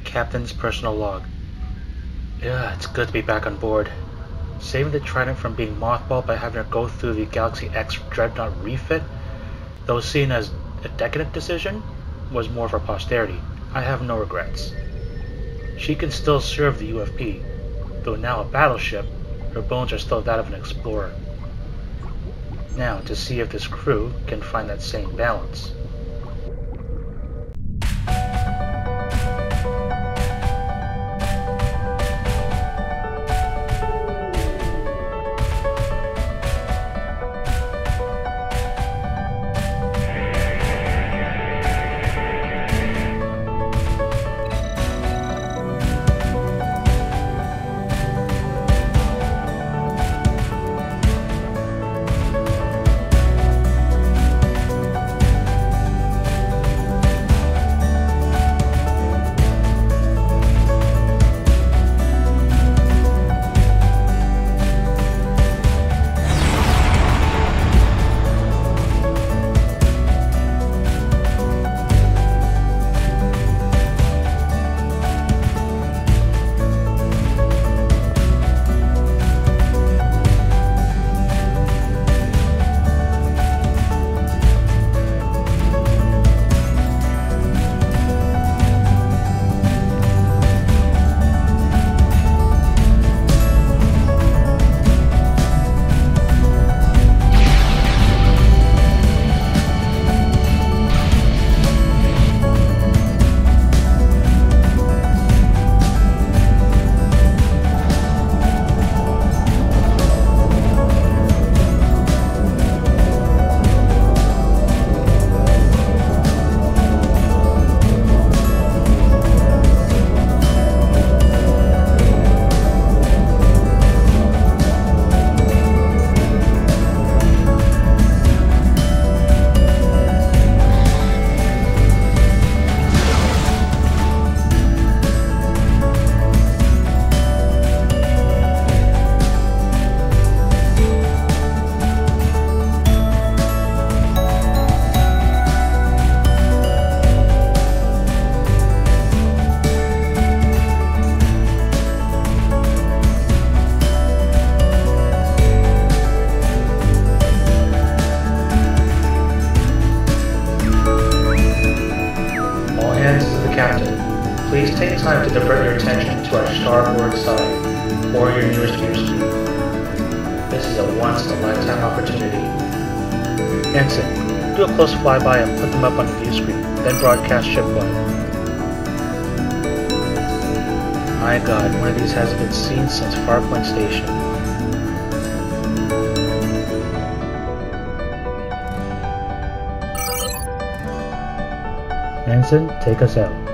Captain's personal log. Yeah, it's good to be back on board. Saving the Trident from being mothballed by having her go through the Galaxy X Dreadnought refit, though seen as a decadent decision, was more for posterity. I have no regrets. She can still serve the UFP, though now a battleship, her bones are still that of an explorer. Now, to see if this crew can find that same balance. Please take time to divert your attention to our starboard side, or your nearest view screen. This is a once-in-a-lifetime opportunity. Ensign, do a close flyby and put them up on the view screen, then broadcast shipwide. My god, one of these hasn't been seen since Farpoint Station. Ensign, take us out.